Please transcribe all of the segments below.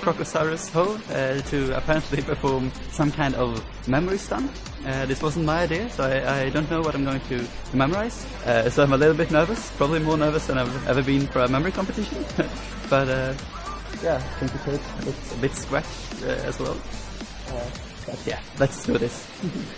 Crocosaurus Ho to apparently perform some kind of memory stunt. This wasn't my idea, so I don't know what I'm going to memorize. So I'm a little bit nervous, probably more nervous than I've ever been for a memory competition. But yeah, I think the tape looks a bit scratched as well. But yeah, let's do this.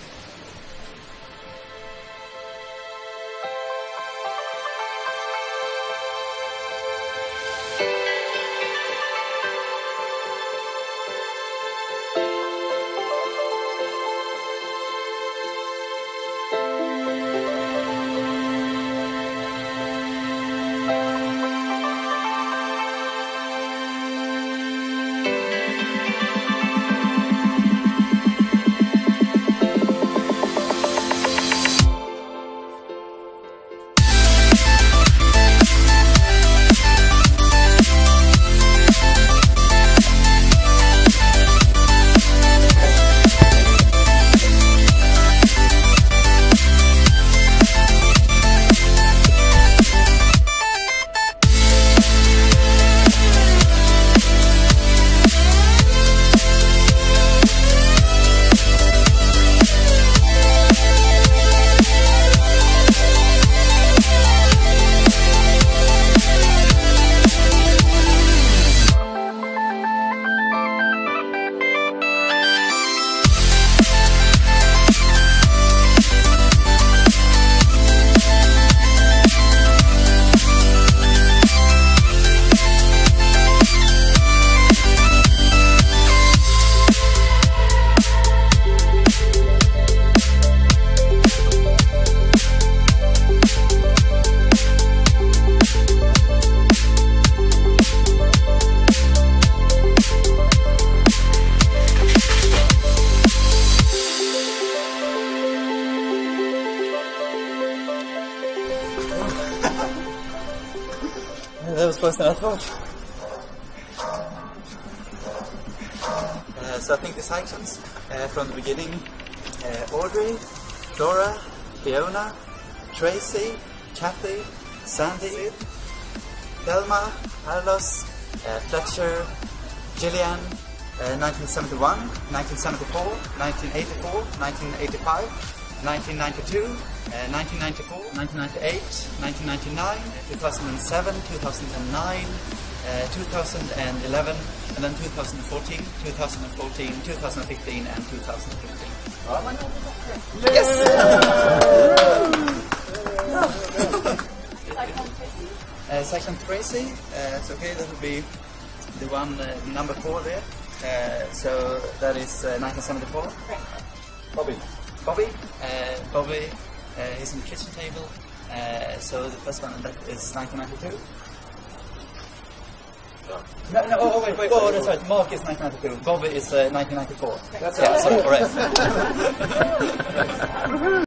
That was close than I thought. So I think the sections from the beginning: Audrey, Flora, Fiona, Tracy, Kathy, Sandy, Thelma, Carlos, Fletcher, Gillian, 1971, 1974, 1984, 1985, 1992, 1994, 1998, 1999, 2007, 2009, 2011, and then 2014, 2014, 2015, and 2015. Yes! Cyclone Tracy, it's okay, that would be the one, number 4 there. So that is 1974. Bobby. Bobby is on the kitchen table. So the first one that is 1992. No, wait, that's right. Mark is 1992. Bobby is 1994. That's right. Sorry, correct.